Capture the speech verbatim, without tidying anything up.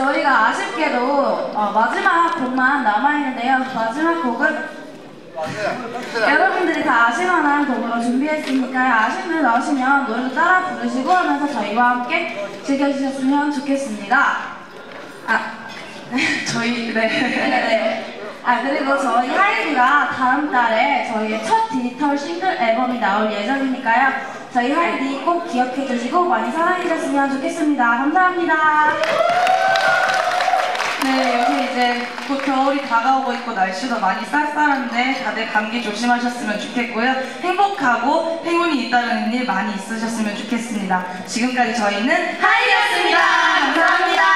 저희가 아쉽게도 어, 마지막 곡만 남아있는데요. 마지막 곡은 여러분들이 다 아실만한 곡으로 준비했으니까요. 아시는 분 나오시면 노래도 따라 부르시고 하면서 저희와 함께 즐겨주셨으면 좋겠습니다. 아, 저희, 네. 네네. 아, 그리고 저희 하이디가 다음 달에 저희의 첫 디지털 싱글 앨범이 나올 예정이니까요. 저희 하이디 꼭 기억해 주시고 많이 사랑해 주셨으면 좋겠습니다. 감사합니다. 네, 요새 이제 곧 겨울이 다가오고 있고 날씨도 많이 쌀쌀한데 다들 감기 조심하셨으면 좋겠고요. 행복하고 행운이 잇따르는 일 많이 있으셨으면 좋겠습니다. 지금까지 저희는 하이디였습니다. 감사합니다.